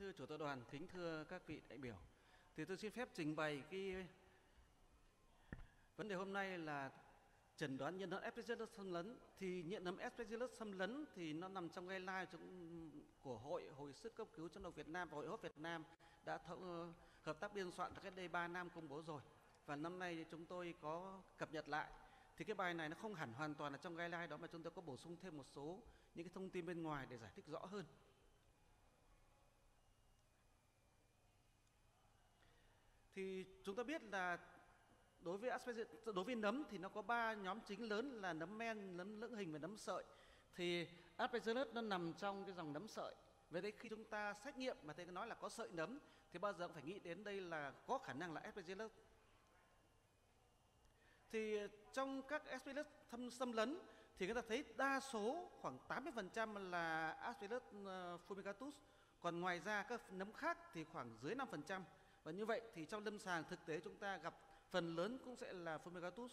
thưa Chủ tọa đoàn, kính thưa các vị đại biểu. Thì tôi xin phép trình bày cái vấn đề hôm nay là chẩn đoán nhiễm nấm Aspergillus xâm lấn. Thì nhiễm nấm Aspergillus xâm lấn thì nó nằm trong guideline của Hội Hồi sức cấp cứu chống độc Việt Nam và Hội hô hấp Việt Nam đã hợp tác biên soạn cách đây 3 năm công bố rồi. Và năm nay chúng tôi có cập nhật lại. Thì cái bài này nó không hẳn hoàn toàn là trong guideline đó, mà chúng tôi có bổ sung thêm một số những cái thông tin bên ngoài để giải thích rõ hơn. Thì chúng ta biết là đối với nấm thì nó có 3 nhóm chính lớn là nấm men, nấm lưỡng hình và nấm sợi. Thì Aspergillus nó nằm trong cái dòng nấm sợi. Vậy đấy, khi chúng ta xét nghiệm mà thầy nói là có sợi nấm thì bao giờ cũng phải nghĩ đến đây là có khả năng là Aspergillus. Thì trong các Aspergillus xâm lấn thì người ta thấy đa số khoảng 80% là Aspergillus fumigatus, còn ngoài ra các nấm khác thì khoảng dưới 5%. Và như vậy thì trong lâm sàng thực tế chúng ta gặp phần lớn cũng sẽ là fumigatus.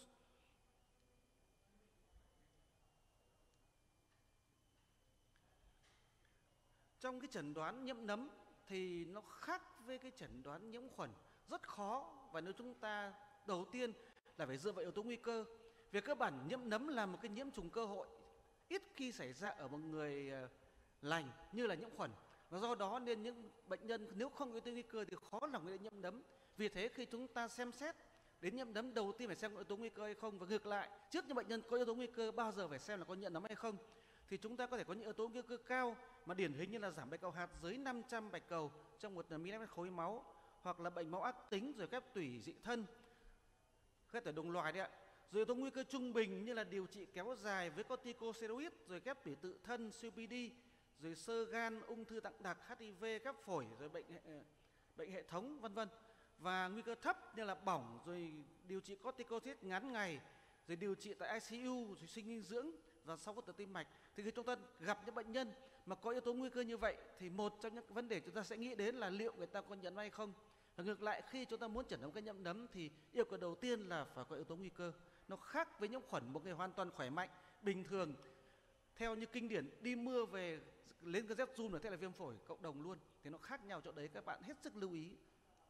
Trong cái chẩn đoán nhiễm nấm thì nó khác với cái chẩn đoán nhiễm khuẩn, rất khó. Và nếu chúng ta đầu tiên là phải dựa vào yếu tố nguy cơ. Về cơ bản nhiễm nấm là một cái nhiễm trùng cơ hội, ít khi xảy ra ở một người lành như là nhiễm khuẩn. Và do đó nên những bệnh nhân nếu không có yếu tố nguy cơ thì khó lòng để nhiễm nấm. Vì thế khi chúng ta xem xét đến nhiễm nấm, đầu tiên phải xem có yếu tố nguy cơ hay không, và ngược lại, trước những bệnh nhân có yếu tố nguy cơ bao giờ phải xem là có nhiễm nấm hay không. Thì chúng ta có thể có những yếu tố nguy cơ cao mà điển hình như là giảm bạch cầu hạt dưới 500 bạch cầu trong 1 mm khối máu, hoặc là bệnh máu ác tính, rồi ghép tủy dị thân, ghép tủy đồng loài đấy ạ. Rồi yếu tố nguy cơ trung bình như là điều trị kéo dài với corticosteroid, rồi ghép tủy tự thân, COPD, rồi xơ gan, ung thư tạng đặc, HIV, ghép phổi, rồi bệnh hệ thống, vân vân. Và nguy cơ thấp như là bỏng, rồi điều trị corticosteroid ngắn ngày, rồi điều trị tại ICU, rồi sinh dinh dưỡng và sau phẫu thuật tim mạch. Thì khi chúng ta gặp những bệnh nhân mà có yếu tố nguy cơ như vậy thì một trong những vấn đề chúng ta sẽ nghĩ đến là liệu người ta có nhiễm hay không. Và ngược lại, khi chúng ta muốn chẩn đoán cái nhiễm nấm thì yêu cầu đầu tiên là phải có yếu tố nguy cơ. Nó khác với nhiễm khuẩn, một người hoàn toàn khỏe mạnh bình thường, theo như kinh điển đi mưa về lên cái rét run là thế là viêm phổi cộng đồng luôn. Thì nó khác nhau chỗ đấy, các bạn hết sức lưu ý.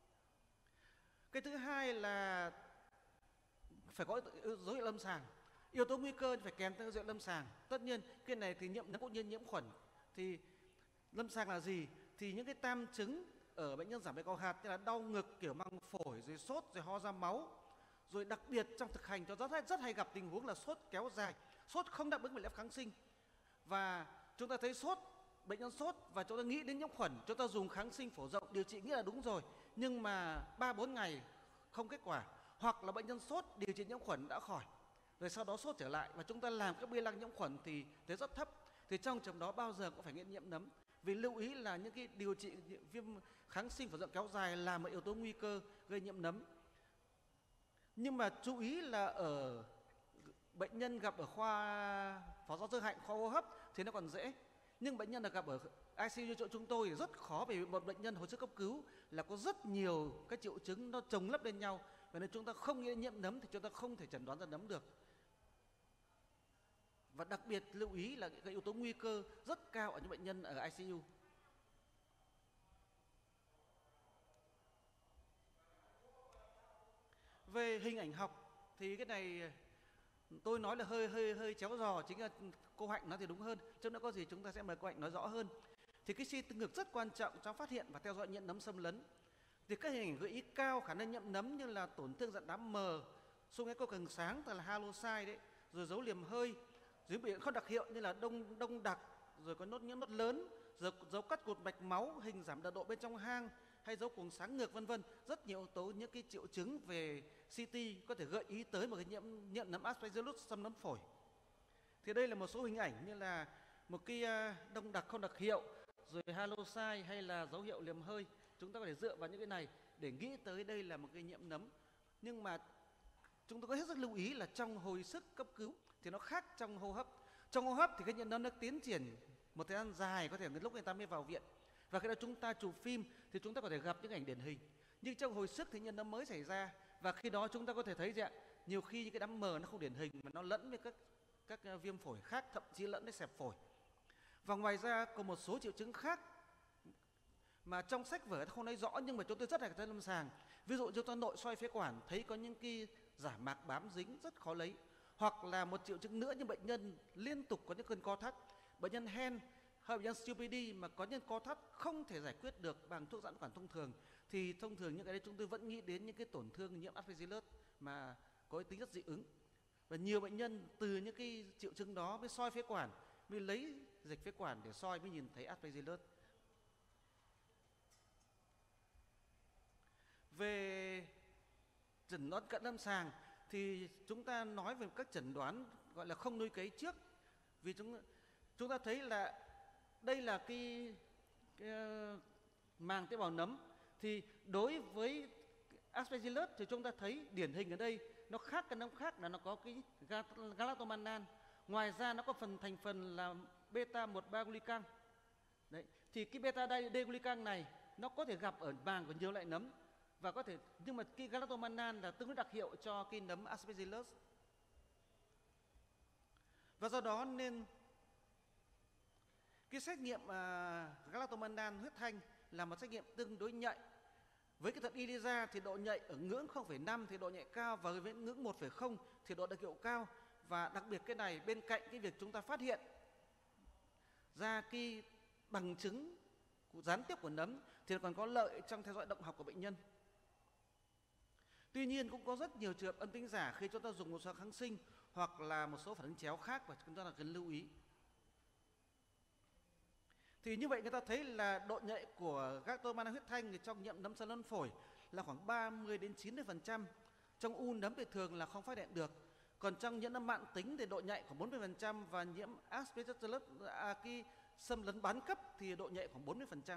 Cái thứ hai là phải có dấu hiệu lâm sàng. Yếu tố nguy cơ phải kèm theo dấu hiệu lâm sàng. Tất nhiên cái này thì nhiễm nấm cũng như nhiễm khuẩn. Thì lâm sàng là gì? Thì những cái tam chứng ở bệnh nhân giảm bạch cầu hạt như là đau ngực, kiểu măng phổi, rồi sốt, rồi ho ra máu. Rồi đặc biệt trong thực hành cho rất hay gặp tình huống là sốt kéo dài, sốt không đáp ứng với phép kháng sinh. Và chúng ta thấy sốt, bệnh nhân sốt và chúng ta nghĩ đến nhiễm khuẩn, chúng ta dùng kháng sinh phổ rộng điều trị nghĩa là đúng rồi, nhưng mà 3-4 ngày không kết quả. Hoặc là bệnh nhân sốt điều trị nhiễm khuẩn đã khỏi, rồi sau đó sốt trở lại và chúng ta làm các biên lăng nhiễm khuẩn thì thấy rất thấp. Thì trong trường đó bao giờ cũng phải nghĩ nhiễm nấm. Vì lưu ý là những cái điều trị viêm kháng sinh phổ rộng kéo dài là một yếu tố nguy cơ gây nhiễm nấm. Nhưng mà chú ý là ở bệnh nhân gặp ở khoa Phó giáo sư Hạnh, khoa hô hấp thì nó còn dễ. Nhưng bệnh nhân là gặp ở ICU chỗ chúng tôi thì rất khó, vì một bệnh nhân hồi sức cấp cứu là có rất nhiều các triệu chứng nó chồng lấp lên nhau. Và nếu chúng ta không nghĩ đến nhiễm nấm thì chúng ta không thể chẩn đoán ra nấm được. Và đặc biệt lưu ý là cái yếu tố nguy cơ rất cao ở những bệnh nhân ở ICU. Về hình ảnh học thì cái này tôi nói là hơi chéo giò, chính là cô Hạnh nói thì đúng hơn. Chứ nữa có gì chúng ta sẽ mời cô Hạnh nói rõ hơn. Thì cái CT ngực rất quan trọng trong phát hiện và theo dõi nhiễm nấm xâm lấn. Thì các hình ảnh gợi ý cao khả năng nhiễm nấm như là tổn thương dạng đám mờ, xung quanh cầu cần sáng, tức là halocyte đấy, rồi dấu liềm hơi, dưới biểu hiện không đặc hiệu như là đông đặc, rồi có nhiễm nốt lớn, rồi dấu cắt cột mạch máu, hình giảm đợt độ bên trong hang, hay dấu cuồng sáng ngược, vân vân. Rất nhiều yếu tố, những cái triệu chứng về CT có thể gợi ý tới một cái nhiễm nấm Aspergillus xâm lấn phổi. Thì đây là một số hình ảnh như là một cái đông đặc không đặc hiệu, rồi halocyte hay là dấu hiệu liềm hơi. Chúng ta có thể dựa vào những cái này để nghĩ tới đây là một cái nhiễm nấm. Nhưng mà chúng tôi có hết sức lưu ý là trong hồi sức cấp cứu thì nó khác trong hô hấp. Trong hô hấp thì cái nhiễm nấm nó tiến triển một thời gian dài, có thể lúc người ta mới vào viện. Và khi đó chúng ta chụp phim thì chúng ta có thể gặp những ảnh điển hình. Nhưng trong hồi sức thì nhiễm nấm mới xảy ra, và khi đó chúng ta có thể thấy rằng nhiều khi những cái đám mờ nó không điển hình mà nó lẫn với các viêm phổi khác, thậm chí lẫn với xẹp phổi. Và ngoài ra còn một số triệu chứng khác mà trong sách vở không nói rõ nhưng mà chúng tôi rất là thấy lâm sàng. Ví dụ chúng ta nội soi phế quản thấy có những cái giả mạc bám dính rất khó lấy, hoặc là một triệu chứng nữa như bệnh nhân liên tục có những cơn co thắt, bệnh nhân hen hay bệnh nhân COPD mà có những co thắt không thể giải quyết được bằng thuốc giãn quản thông thường, thì thông thường những cái đấy chúng tôi vẫn nghĩ đến những cái tổn thương nhiễm Aspergillus mà có tính chất dị ứng. Và nhiều bệnh nhân từ những cái triệu chứng đó mới soi phế quản, mới lấy dịch phế quản để soi mới nhìn thấy Aspergillus. Về chẩn đoán cận lâm sàng thì chúng ta nói về các chẩn đoán gọi là không nuôi cấy trước, vì chúng ta thấy là đây là cái màng tế bào nấm. Thì đối với Aspergillus thì chúng ta thấy điển hình ở đây nó khác cái nấm khác là nó có cái galactomannan, ngoài ra nó có thành phần là beta 13 glucan. Đấy, thì cái beta glucan này nó có thể gặp ở màng của nhiều loại nấm, và có thể, nhưng mà cái galactomannan là tương đối đặc hiệu cho cái nấm Aspergillus. Và do đó nên cái xét nghiệm galactomannan huyết thanh là một xét nghiệm tương đối nhạy. Với kỹ thuật ELISA thì độ nhạy ở ngưỡng 0,5 thì độ nhạy cao, và với ngưỡng 1,0 thì độ đặc hiệu cao. Và đặc biệt cái này bên cạnh cái việc chúng ta phát hiện ra cái bằng chứng gián tiếp của nấm thì còn có lợi trong theo dõi động học của bệnh nhân. Tuy nhiên cũng có rất nhiều trường hợp âm tính giả khi chúng ta dùng một số kháng sinh hoặc là một số phản ứng chéo khác, và chúng ta cần lưu ý. Thì như vậy người ta thấy là độ nhạy của galactomannan huyết thanh trong nhiễm nấm xâm lấn phổi là khoảng 30 đến 90%. Trong u nấm thì thường là không phát hiện được. Còn trong nhiễm nấm mãn tính thì độ nhạy khoảng 40%, và nhiễm Aspergillus cái xâm lấn bán cấp thì độ nhạy khoảng 40%.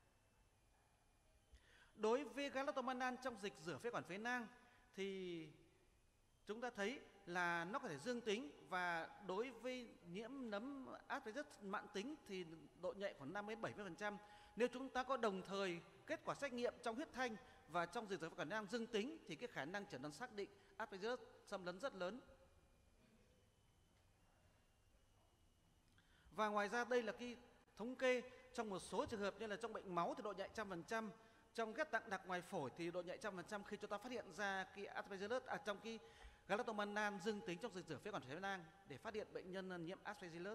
Đối với galactomannan trong dịch rửa phế quản phế nang thì chúng ta thấy là nó có thể dương tính, và đối với nhiễm nấm Aspergillus mãn tính thì độ nhạy khoảng 50-70%. Nếu chúng ta có đồng thời kết quả xét nghiệm trong huyết thanh và trong dịch rửa phế quản nang dương tính thì cái khả năng chẩn đoán xác định Aspergillus xâm lấn rất lớn. Và ngoài ra đây là cái thống kê trong một số trường hợp như là trong bệnh máu thì độ nhạy 100%, trong ghép tạng đặc ngoài phổi thì độ nhạy 100% khi chúng ta phát hiện ra cái Aspergillus trong cái galactomannan dương tính trong dịch rửa phế quản phế nang để phát hiện bệnh nhân nhiễm Aspergillus.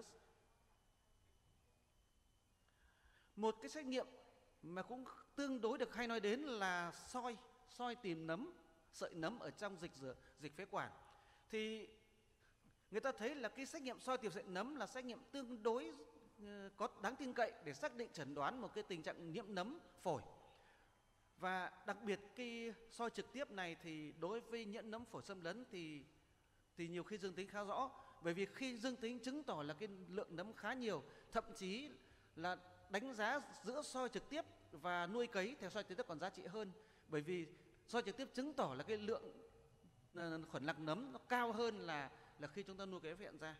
Một cái xét nghiệm mà cũng tương đối được hay nói đến là soi tìm nấm, sợi nấm ở trong dịch phế quản. Thì người ta thấy là cái xét nghiệm soi tìm sợi nấm là xét nghiệm tương đối có đáng tin cậy để xác định chẩn đoán một cái tình trạng nhiễm nấm phổi. Và đặc biệt cái soi trực tiếp này thì đối với nhiễm nấm phổi xâm lấn thì nhiều khi dương tính khá rõ, bởi vì khi dương tính chứng tỏ là cái lượng nấm khá nhiều, thậm chí là đánh giá giữa soi trực tiếp và nuôi cấy thì soi trực tiếp còn giá trị hơn, bởi vì soi trực tiếp chứng tỏ là cái lượng khuẩn lạc nấm nó cao hơn là khi chúng ta nuôi cấy phát hiện ra.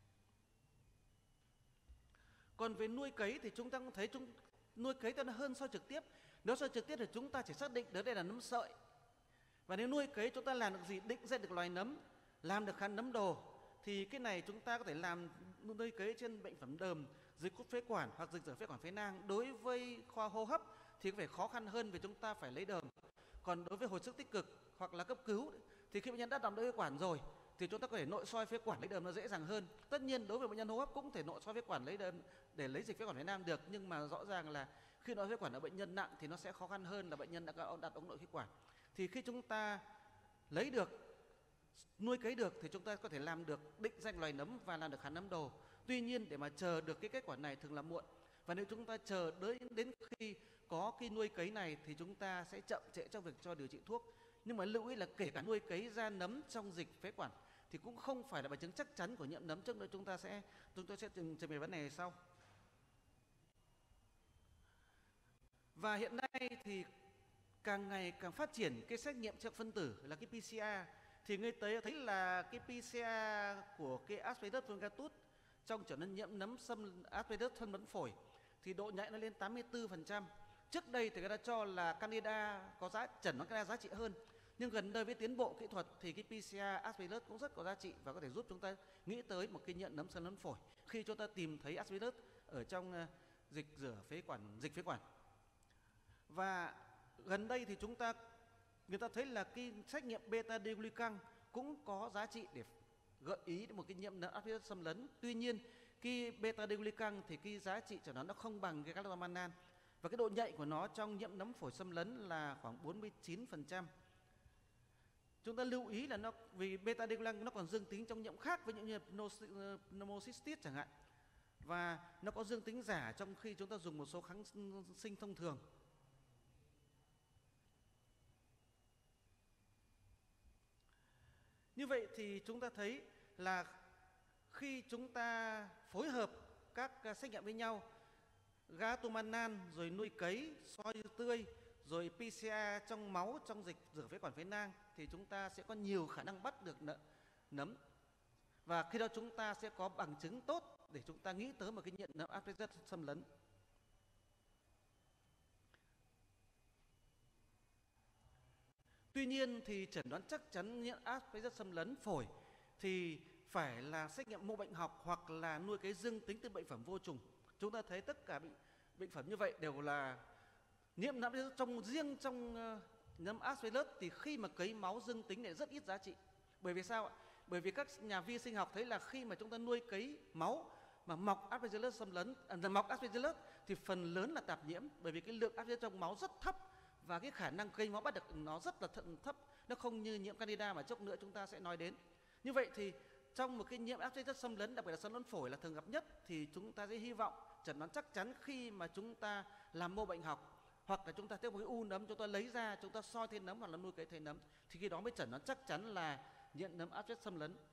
Còn về nuôi cấy thì chúng ta cũng thấy nuôi cấy nó hơn soi trực tiếp. Nếu soi trực tiếp thì chúng ta chỉ xác định được đây là nấm sợi, và nếu nuôi cấy chúng ta làm được gì, định ra được loài nấm, làm được kháng nấm đồ, thì cái này chúng ta có thể làm nuôi cấy trên bệnh phẩm đờm, dịch cốt phế quản hoặc dịch rửa phế quản phế nang. Đối với khoa hô hấp thì có phải khó khăn hơn vì chúng ta phải lấy đờm. Còn đối với hồi sức tích cực hoặc là cấp cứu thì khi bệnh nhân đã đóng đỡ phế quản rồi thì chúng ta có thể nội soi phế quản lấy đờm nó dễ dàng hơn. Tất nhiên đối với bệnh nhân hô hấp cũng thể nội soi phế quản lấy đờm để lấy dịch phế quản phế nang được, nhưng mà rõ ràng là khi nội phế quản ở bệnh nhân nặng thì nó sẽ khó khăn hơn là bệnh nhân đã đặt ống nội khí quản. Thì khi chúng ta lấy được, nuôi cấy được thì chúng ta có thể làm được định danh loài nấm và làm được kháng nấm đồ. Tuy nhiên để mà chờ được cái kết quả này thường là muộn, và nếu chúng ta chờ đến khi có cái nuôi cấy này thì chúng ta sẽ chậm trễ trong việc cho điều trị thuốc. Nhưng mà lưu ý là kể cả nuôi cấy ra nấm trong dịch phế quản thì cũng không phải là bằng chứng chắc chắn của nhiễm nấm, trước nữa chúng ta sẽ trình bày vấn đề này sau. Và hiện nay thì càng ngày càng phát triển cái xét nghiệm chất phân tử là cái PCR. Thì người thấy là cái PCR của cái Aspergillus fungatus trong chẩn đoán nhiễm nấm Aspergillus xâm lấn phổi thì độ nhạy nó lên 84%. Trước đây thì người ta cho là Candida có chẩn đoán Candida giá trị hơn, nhưng gần đây với tiến bộ kỹ thuật thì cái PCR Aspergillus cũng rất có giá trị và có thể giúp chúng ta nghĩ tới một cái nhiễm nấm xâm lấn phổi khi chúng ta tìm thấy Aspergillus ở trong dịch phế quản. Và gần đây thì người ta thấy là cái xét nghiệm beta glucan cũng có giá trị để gợi ý một cái nhiễm nấm áp phích xâm lấn. Tuy nhiên cái beta glucan thì cái giá trị của nó không bằng cái galactomannan, và cái độ nhạy của nó trong nhiễm nấm phổi xâm lấn là khoảng 49%. Chúng ta lưu ý là nó vì beta glucan nó còn dương tính trong nhiễm khác, với những như pneumocystis chẳng hạn, và nó có dương tính giả trong khi chúng ta dùng một số kháng sinh thông thường. Như vậy thì chúng ta thấy là khi chúng ta phối hợp các xét nghiệm với nhau, galactomannan rồi nuôi cấy, soi tươi, rồi PCR trong máu, trong dịch rửa phế quản phế nang, thì chúng ta sẽ có nhiều khả năng bắt được nấm. Và khi đó chúng ta sẽ có bằng chứng tốt để chúng ta nghĩ tới một cái nhiễm nấm áp phích xâm lấn. Tuy nhiên thì chẩn đoán chắc chắn nhiễm áp phích xâm lấn phổi thì phải là xét nghiệm mô bệnh học hoặc là nuôi cấy dương tính từ bệnh phẩm vô trùng. Chúng ta thấy tất cả bệnh phẩm như vậy đều là nhiễm nấm trong nấm Aspergillus, thì khi mà cấy máu dương tính này rất ít giá trị. Bởi vì sao ạ? Bởi vì các nhà vi sinh học thấy là khi mà chúng ta nuôi cấy máu mà mọc Aspergillus xâm lấn, mọc Aspergillus thì phần lớn là tạp nhiễm, bởi vì cái lượng Aspergillus trong máu rất thấp và cái khả năng cấy máu bắt được nó rất là thấp, nó không như nhiễm Candida mà chốc nữa chúng ta sẽ nói đến. Như vậy thì trong một cái nhiễm Aspergillus xâm lấn, đặc biệt là xâm lấn phổi là thường gặp nhất, thì chúng ta sẽ hy vọng chẩn đoán chắc chắn khi mà chúng ta làm mô bệnh học, hoặc là chúng ta tiếp một cái u nấm, chúng ta lấy ra, chúng ta soi thêm nấm hoặc là nuôi cấy thêm nấm, thì khi đó mới chẩn đoán chắc chắn là nhiễm nấm Aspergillus xâm lấn.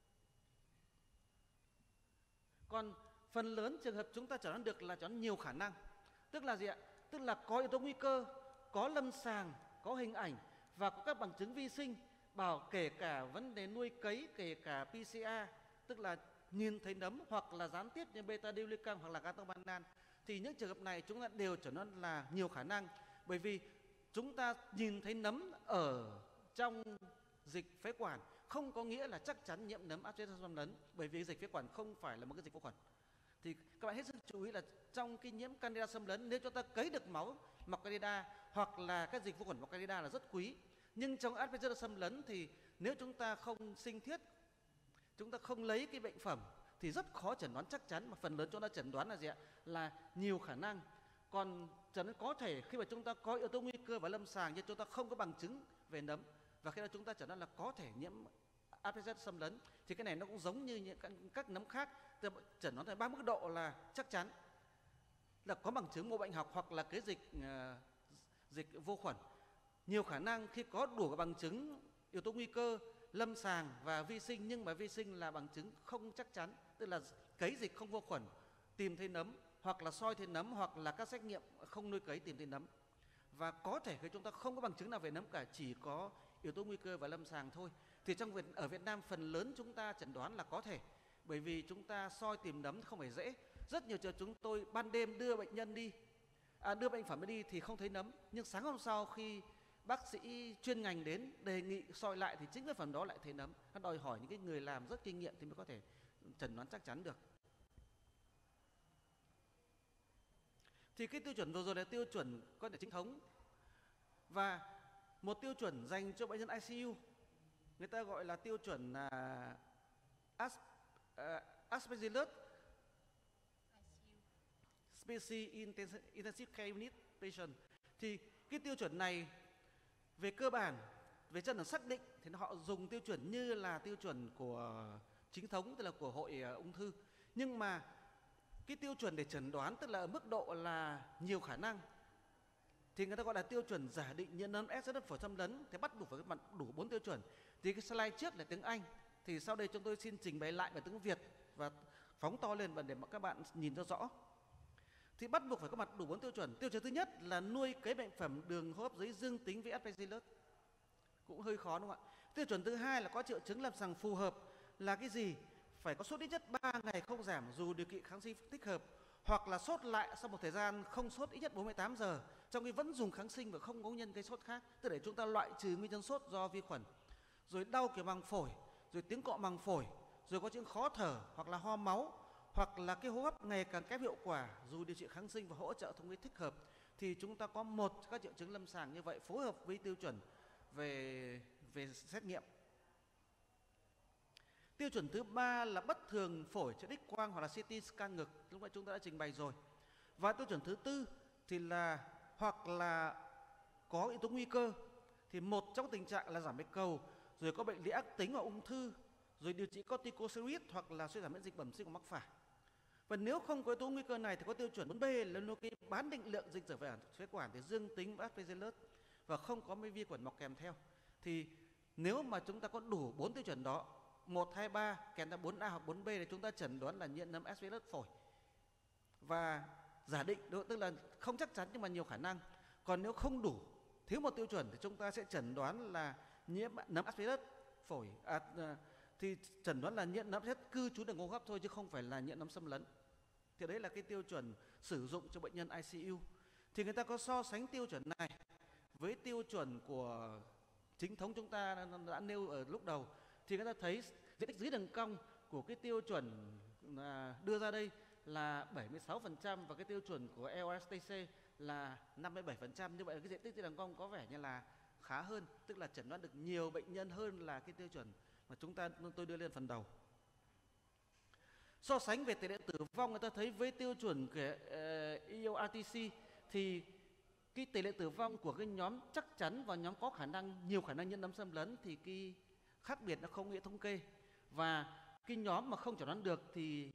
Còn phần lớn trường hợp chúng ta chẩn đoán được là chẩn đoán nhiều khả năng, tức là gì ạ? Tức là có yếu tố nguy cơ, có lâm sàng, có hình ảnh và có các bằng chứng vi sinh, kể cả vấn đề nuôi cấy, kể cả PCR, tức là nhìn thấy nấm hoặc là gián tiếp như beta glucan hoặc là galactomannan, thì những trường hợp này chúng ta đều chẩn đoán là nhiều khả năng, bởi vì chúng ta nhìn thấy nấm ở trong dịch phế quản không có nghĩa là chắc chắn nhiễm nấm Aspergillus xâm lấn, bởi vì dịch phế quản không phải là một cái dịch vô khuẩn. Thì các bạn hết sức chú ý là trong cái nhiễm Candida xâm lấn, nếu chúng ta cấy được máu mọc Candida hoặc là các dịch vô khuẩn mọc Candida là rất quý. Nhưng trong Aspergillus xâm lấn thì nếu chúng ta không sinh thiết, chúng ta không lấy cái bệnh phẩm thì rất khó chẩn đoán chắc chắn, mà phần lớn chúng ta chẩn đoán là gì ạ? Là nhiều khả năng. Còn chẩn đoán có thể khi mà chúng ta có yếu tố nguy cơ và lâm sàng nhưng chúng ta không có bằng chứng về nấm, và khi đó chúng ta chẩn đoán là có thể nhiễm Aspergillus xâm lấn, thì cái này nó cũng giống như những các nấm khác, chẩn đoán tại 3 mức độ là chắc chắn, là có bằng chứng mô bệnh học hoặc là cái dịch vô khuẩn. Nhiều khả năng khi có đủ các bằng chứng yếu tố nguy cơ, lâm sàng và vi sinh, nhưng mà vi sinh là bằng chứng không chắc chắn, tức là cấy dịch không vô khuẩn tìm thấy nấm, hoặc là soi thấy nấm, hoặc là các xét nghiệm không nuôi cấy tìm thấy nấm. Và có thể khi chúng ta không có bằng chứng nào về nấm cả, chỉ có yếu tố nguy cơ và lâm sàng thôi, thì ở Việt Nam phần lớn chúng ta chẩn đoán là có thể, bởi vì chúng ta soi tìm nấm không phải dễ. Rất nhiều trường chúng tôi ban đêm đưa bệnh phẩm đi thì không thấy nấm, nhưng sáng hôm sau khi bác sĩ chuyên ngành đến đề nghị soi lại thì chính cái phần đó lại thấy nấm. Nó đòi hỏi những cái người làm rất kinh nghiệm thì mới có thể chẩn đoán chắc chắn được. Thì cái tiêu chuẩn vừa rồi là tiêu chuẩn có thể chính thống, và một tiêu chuẩn dành cho bệnh nhân ICU, người ta gọi là tiêu chuẩn Aspergillus Species Intensive Care Unit Patient. Thì cái tiêu chuẩn này về cơ bản, về chân là xác định thì họ dùng tiêu chuẩn như là tiêu chuẩn của chính thống, tức là của hội ung thư. Nhưng mà cái tiêu chuẩn để chẩn đoán, tức là ở mức độ là nhiều khả năng, thì người ta gọi là tiêu chuẩn giả định nhiễm nấm Aspergillus phổi xâm lấn, thì bắt buộc phải mặt đủ 4 tiêu chuẩn. Thì cái slide trước là tiếng Anh, thì sau đây chúng tôi xin trình bày lại bằng tiếng Việt và phóng to lên và để các bạn nhìn cho rõ. Thì bắt buộc phải có mặt đủ 4 tiêu chuẩn. Tiêu chuẩn thứ nhất là nuôi cấy bệnh phẩm đường hô hấp dưới dương tính với Aspergillus, cũng hơi khó đúng không ạ? Tiêu chuẩn thứ hai là có triệu chứng lâm sàng phù hợp, là cái gì? Phải có sốt ít nhất 3 ngày không giảm dù điều kiện kháng sinh thích hợp, hoặc là sốt lại sau một thời gian không sốt ít nhất 48 giờ, trong khi vẫn dùng kháng sinh và không có nguyên nhân gây sốt khác, tức để chúng ta loại trừ nguyên nhân sốt do vi khuẩn. Rồi đau kiểu màng phổi, rồi tiếng cọ màng phổi, rồi có chứng khó thở hoặc là ho máu, hoặc là cái hô hấp ngày càng kém hiệu quả dù điều trị kháng sinh và hỗ trợ thông khí thích hợp, thì chúng ta có một các triệu chứng lâm sàng như vậy phối hợp với tiêu chuẩn về xét nghiệm. Tiêu chuẩn thứ ba là bất thường phổi trên X quang hoặc là CT scan ngực, lúc nãy chúng ta đã trình bày rồi. Và tiêu chuẩn thứ tư thì là hoặc là có yếu tố nguy cơ, thì một trong tình trạng là giảm bạch cầu, rồi có bệnh lý ác tính hoặc ung thư, rồi điều trị corticosteroid hoặc là suy giảm miễn dịch bẩm sinh của mắc phải. Và nếu không có yếu tố nguy cơ này thì có tiêu chuẩn 4B là nó cái bán định lượng dịch trở về phế quản thì dương tính với Aspergillus và không có mấy vi khuẩn mọc kèm theo. Thì nếu mà chúng ta có đủ 4 tiêu chuẩn đó, 1, 2, 3 kèm theo 4A hoặc 4B thì chúng ta chẩn đoán là nhiễm nấm Aspergillus phổi. Và giả định, tức là không chắc chắn nhưng mà nhiều khả năng. Còn nếu không đủ, thiếu một tiêu chuẩn thì chúng ta sẽ chẩn đoán là nhiễm nấm Aspergillus phổi, thì chẩn đoán là nhiễm nấm Aspergillus cư trú đường hô hấp thôi chứ không phải là nhiễm nấm xâm lấn. Thì đấy là cái tiêu chuẩn sử dụng cho bệnh nhân ICU. Thì người ta có so sánh tiêu chuẩn này với tiêu chuẩn của chính thống chúng ta đã nêu ở lúc đầu, thì người ta thấy diện tích dưới đường cong của cái tiêu chuẩn đưa ra đây là 76% và cái tiêu chuẩn của EOSTC là 57%. Như vậy cái diện tích dưới đường cong có vẻ như là khá hơn, tức là chẩn đoán được nhiều bệnh nhân hơn là cái tiêu chuẩn mà tôi đưa lên phần đầu. So sánh về tỷ lệ tử vong, người ta thấy với tiêu chuẩn của EORTC thì cái tỷ lệ tử vong của cái nhóm chắc chắn và nhóm có khả năng, nhiều khả năng nhiễm nấm xâm lấn thì cái khác biệt nó không nghĩa thống kê. Và cái nhóm mà không chẩn đoán được thì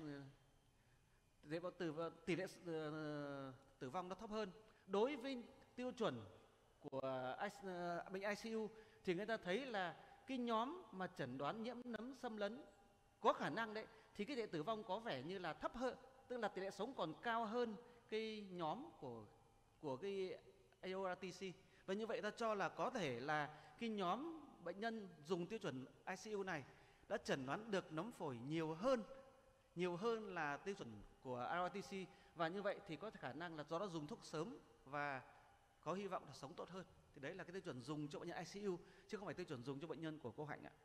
tỷ lệ tử vong nó thấp hơn. Đối với tiêu chuẩn của bệnh ICU thì người ta thấy là cái nhóm mà chẩn đoán nhiễm nấm xâm lấn có khả năng đấy thì cái tỷ lệ tử vong có vẻ như là thấp hơn, tức là tỷ lệ sống còn cao hơn cái nhóm của cái AORTC. Và như vậy ta cho là có thể là cái nhóm bệnh nhân dùng tiêu chuẩn ICU này đã chẩn đoán được nấm phổi nhiều hơn là tiêu chuẩn của AORTC, và như vậy thì có khả năng là do đó dùng thuốc sớm và có hy vọng là sống tốt hơn. Thì đấy là cái tiêu chuẩn dùng cho bệnh nhân ICU chứ không phải tiêu chuẩn dùng cho bệnh nhân của cô Hạnh ạ.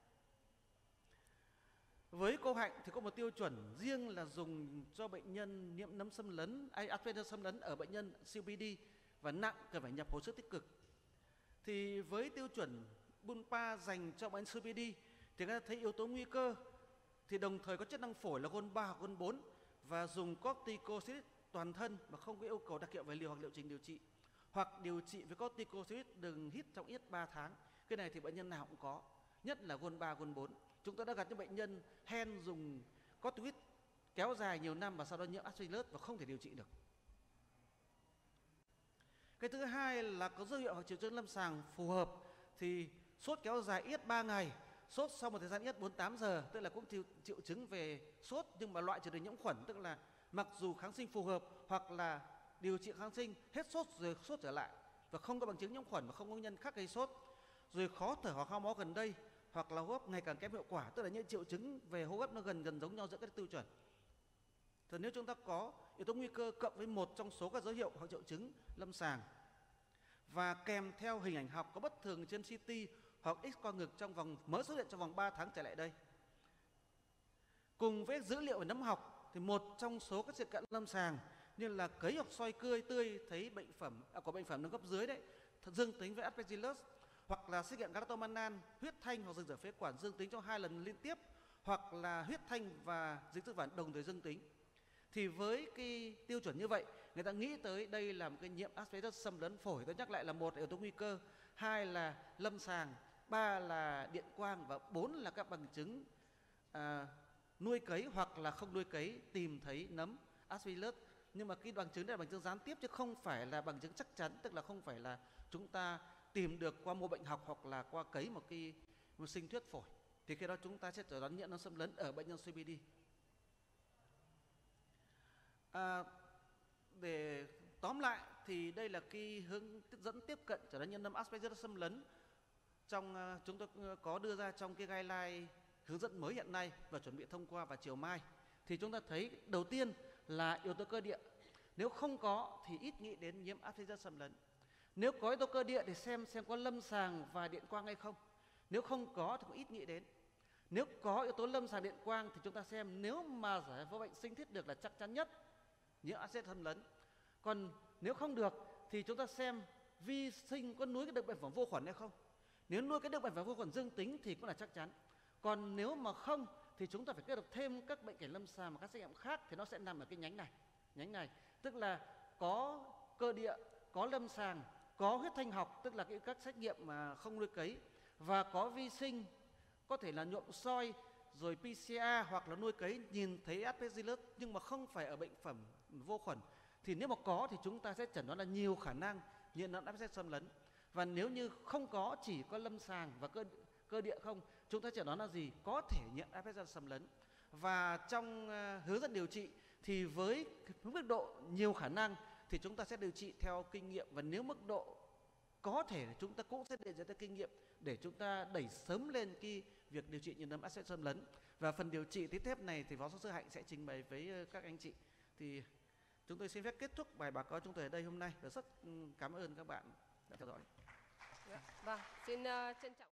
Với cô Hạnh thì có một tiêu chuẩn riêng là dùng cho bệnh nhân nhiễm nấm xâm lấn, Aspergillus xâm lấn ở bệnh nhân COPD và nặng cần phải nhập hồi sức tích cực. Thì với tiêu chuẩn Bunpa dành cho bệnh COPD thì người ta thấy yếu tố nguy cơ thì đồng thời có chức năng phổi là GON 3 hoặc GON 4 và dùng corticosteroid toàn thân mà không có yêu cầu đặc hiệu về liều hoặc liệu trình điều trị, hoặc điều trị với corticosteroid đừng hít trong ít 3 tháng. Cái này thì bệnh nhân nào cũng có, nhất là GON 3, GON 4. Chúng ta đã gặp những bệnh nhân hen dùng corticosteroid kéo dài nhiều năm và sau đó nhiễm Aspergillus và không thể điều trị được. Cái thứ hai là có dấu hiệu hoặc triệu chứng lâm sàng phù hợp thì sốt kéo dài ít 3 ngày, sốt sau một thời gian ít 48 giờ, tức là cũng triệu chứng về sốt nhưng mà loại trừ được nhiễm khuẩn, tức là mặc dù kháng sinh phù hợp hoặc là điều trị kháng sinh hết sốt rồi sốt trở lại và không có bằng chứng nhiễm khuẩn và không có nguyên nhân khác gây sốt, rồi khó thở hoặc ho máu gần đây hoặc là hô hấp ngày càng kém hiệu quả, tức là những triệu chứng về hô hấp nó gần giống nhau giữa các tiêu chuẩn. Thì nếu chúng ta có yếu tố nguy cơ cộng với một trong số các dấu hiệu hoặc triệu chứng lâm sàng và kèm theo hình ảnh học có bất thường trên CT hoặc X quang ngực trong vòng mới xuất hiện trong vòng 3 tháng trở lại đây, cùng với dữ liệu về nấm học thì một trong số các sự kiện lâm sàng như là cấy hoặc soi cươi tươi thấy bệnh phẩm có bệnh phẩm nâng cấp dưới đấy dương tính với Aspergillus, hoặc là xét nghiệm galactomannan, huyết thanh hoặc dịch rửa phế quản dương tính trong 2 lần liên tiếp, hoặc là huyết thanh và dịch thực quản đồng thời dương tính. Thì với cái tiêu chuẩn như vậy, người ta nghĩ tới đây là một cái nhiễm Aspergillus xâm lấn phổi. Tôi nhắc lại là 1 yếu tố nguy cơ, 2 là lâm sàng, 3 là điện quang và 4 là các bằng chứng nuôi cấy hoặc là không nuôi cấy tìm thấy nấm Aspergillus. Nhưng mà cái bằng chứng này là bằng chứng gián tiếp chứ không phải là bằng chứng chắc chắn, tức là không phải là chúng ta tìm được qua mô bệnh học hoặc là qua cấy một sinh thuyết phổi. Thì khi đó chúng ta sẽ chẩn đoán nhiễm nấm xâm lấn ở bệnh nhân COPD. Để tóm lại thì đây là cái hướng dẫn tiếp cận chẩn đoán nhiễm nấm Aspergillus xâm lấn trong chúng tôi có đưa ra trong cái guideline hướng dẫn mới hiện nay và chuẩn bị thông qua vào chiều mai. Thì chúng ta thấy đầu tiên là yếu tố cơ địa. Nếu không có thì ít nghĩ đến nhiễm Aspergillus xâm lấn. Nếu có yếu tố cơ địa thì xem có lâm sàng và điện quang hay không. Nếu không có thì cũng ít nghĩ đến. Nếu có yếu tố lâm sàng điện quang thì chúng ta xem nếu mà giải phẫu bệnh sinh thiết được là chắc chắn nhất nhiễm Aspergillus xâm lấn. Còn Nếu không được thì chúng ta xem vi sinh có nuôi cái được bệnh phẩm vô khuẩn hay không. Nếu nuôi cái được bệnh phẩm vô khuẩn dương tính thì cũng là chắc chắn. Còn nếu mà không thì chúng ta phải kết hợp thêm các bệnh cảnh lâm sàng và các xét nghiệm khác, thì nó sẽ nằm ở cái nhánh này, tức là có cơ địa, có lâm sàng, có huyết thanh học, tức là các xét nghiệm mà không nuôi cấy, và có vi sinh, có thể là nhuộm soi rồi PCR hoặc là nuôi cấy nhìn thấy Aspergillus nhưng mà không phải ở bệnh phẩm vô khuẩn. Thì nếu mà có thì chúng ta sẽ chẩn đoán là nhiều khả năng nhiễm nấm Aspergillus xâm lấn. Và nếu như không có, chỉ có lâm sàng và cơ địa không, chúng ta chẩn đoán là gì? Có thể nhiễm Aspergillus xâm lấn. Và trong hướng dẫn điều trị thì với mức độ nhiều khả năng thì chúng ta sẽ điều trị theo kinh nghiệm, và nếu mức độ có thể chúng ta cũng sẽ để ra kinh nghiệm để chúng ta đẩy sớm lên cái việc điều trị nhiễm nấm Aspergillus xâm lấn. Và phần điều trị tiếp theo này thì phó giáo sư Hạnh sẽ trình bày với các anh chị. Thì chúng tôi xin phép kết thúc bài báo cáo chúng tôi ở đây hôm nay, và rất cảm ơn các bạn đã theo dõi. Vâng, xin trân trọng